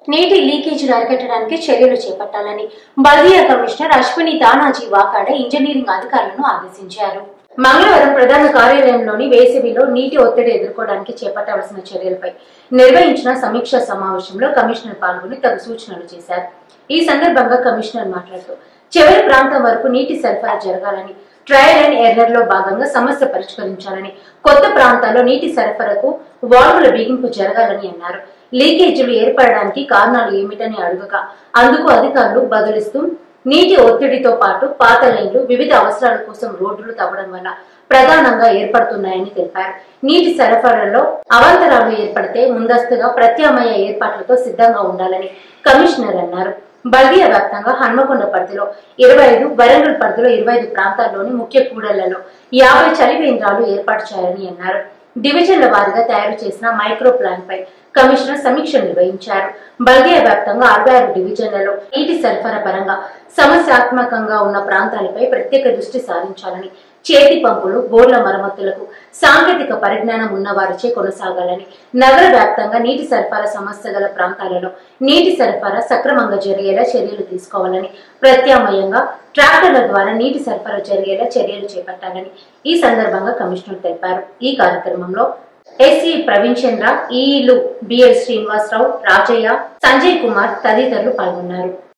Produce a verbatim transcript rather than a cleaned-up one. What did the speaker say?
నీటి లీకేజీలు అరికట్టడానికి చర్యలు చేపట్టాలని బల్దియా కమిషనర్ అశ్విని తానాజీ వాకాడ ఇంజనీరింగ్ అధికారులను ఆదేశించారు. మంగళవారం ప్రధాన కార్యాలయంలోని వేసవిలో నీటి ఒత్తిడి ఎదుర్కోవడానికి చేపట్టవలసిన చర్యలపై నిర్వహించిన సమీక్షా సమావేశంలో కమిషనర్ పాల్గొని తగు సూచనలు చేశారు. ఈ సందర్భంగా కమిషనర్ మాట్లాడుతూ చివరి ప్రాంతం వరకు నీటి సరఫరా జరగాలని, ట్రయల్ అండ్ ఎర్రర్ లో భాగంగా సమస్య పరిష్కరించాలని, కొత్త ప్రాంతాల్లో నీటి సరఫరాకు వాల్వుల బిగింపు జరగాలని అన్నారు. లీకేజీలు ఏర్పడడానికి కారణాలు ఏమిటని అడుగగా అందుకు అధికారులు బదులిస్తూ నీటి ఒత్తిడితో పాటు పాత లైన్లు, వివిధ అవసరాల కోసం రోడ్లు తవ్వడం వల్ల ప్రధానంగా ఏర్పడుతున్నాయని తెలిపారు. నీటి సరఫరాలో అవాంతరాలు ఏర్పడితే ముందస్తుగా ప్రత్యామ్నాయ ఏర్పాట్లతో సిద్ధంగా ఉండాలని కమిషనర్ అన్నారు. బల్దియా వ్యాప్తంగా హన్మకొండ పరిధిలో ఇరవై ఐదు, వరంగల్ పరిధిలో ఇరవై ఐదు ప్రాంతాల్లోని ముఖ్య కూడళ్లలో యాభై చలివేంద్రాలు ఏర్పాటు చేయాలని అన్నారు. డివిజన్ల వారీగా తయారు చేసిన మైక్రో ప్లాన్ పై కమిషనర్ సమీక్ష నిర్వహించారు. బల్దియా వ్యాప్తంగా అరవై ఆరు డివిజన్లలో నీటి సరఫరా పరంగా సమస్యాత్మకంగా ఉన్న ప్రాంతాలపై ప్రత్యేక దృష్టి సారించాలని, చేతి పంపులు, బోర్ల మరమ్మతులకు సాంకేతిక పరిజ్ఞానం ఉన్న వారిచే కొనసాగాలని, నగర వ్యాప్తంగా నీటి సరఫరా సమస్య గల ప్రాంతాలలో నీటి సరఫరా సక్రమంగా జరిగేలా చర్యలు తీసుకోవాలని, ప్రత్యామ్నాయంగా ట్రాక్టర్ల ద్వారా నీటి సరఫరా జరిగేలా చర్యలు చేపట్టాలని ఈ సందర్భంగా కమిషనర్ తెలిపారు. ఈ కార్యక్రమంలో ఎస్ఈ ప్రవీణ్ చంద్ర, ఈఈలు బిఎల్ శ్రీనివాసరావు, రాజయ్య, సంజయ్ కుమార్ తదితరులు పాల్గొన్నారు.